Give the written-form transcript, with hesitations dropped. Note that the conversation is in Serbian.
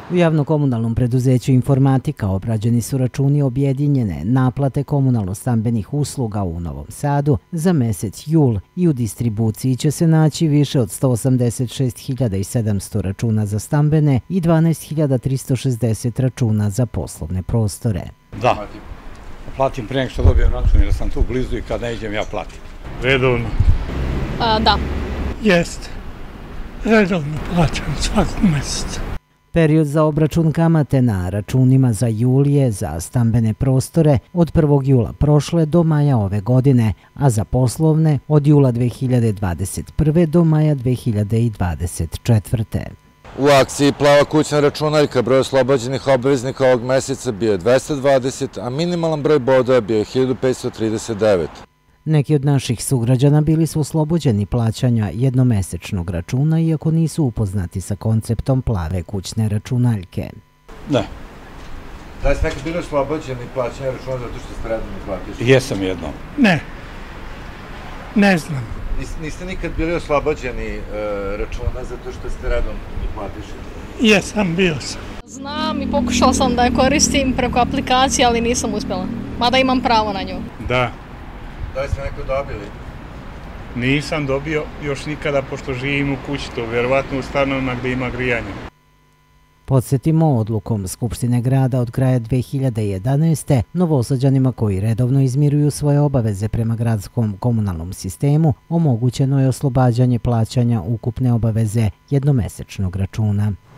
U javno-komunalnom preduzeću Informatika obrađeni su računi objedinjene naplate komunalno-stambenih usluga u Novom Sadu za mesec jul i u distribuciji će se naći više od 186.700 računa za stambene i 12.360 računa za poslovne prostore. Da, platim pre nego što dobijem račun jer sam tu blizu i kad ne idem ja platim. Redovno? Da. Jeste. Redovno plaćam svakog meseca. Period za obračun kamate na računima za jul je za stambene prostore od 1. jula prošle do maja ove godine, a za poslovne od jula 2021. do maja 2024. U akciji Plava kućna računaljka broj oslobođenih obveznika ovog meseca bio je 220, a minimalan broj bodova bio je 1539. Neki od naših sugrađana bili su oslobođeni plaćanja jednomesečnog računa, iako nisu upoznati sa konceptom plave kućne računaljke. Ne. Da li ste nekad bili oslobođeni plaćanja računa zato što ste redovni platiš? Jesam jednom. Ne. Ne znam. Niste nikad bili oslobođeni računa zato što ste redovni platiš? Jesam, bio sam. Znam i pokušala sam da je koristim preko aplikacije, ali nisam uspjela. Mada imam pravo na nju. Da. Da li ste neko dobili? Nisam dobio još nikada, pošto živim u kući, to vjerovatno u stanovima gdje ima grijanje. Podsjetimo, odlukom Skupštine grada od kraja 2011. Novosađanima koji redovno izmiruju svoje obaveze prema gradskom komunalnom sistemu omogućeno je oslobađanje plaćanja ukupne obaveze jednomesečnog računa.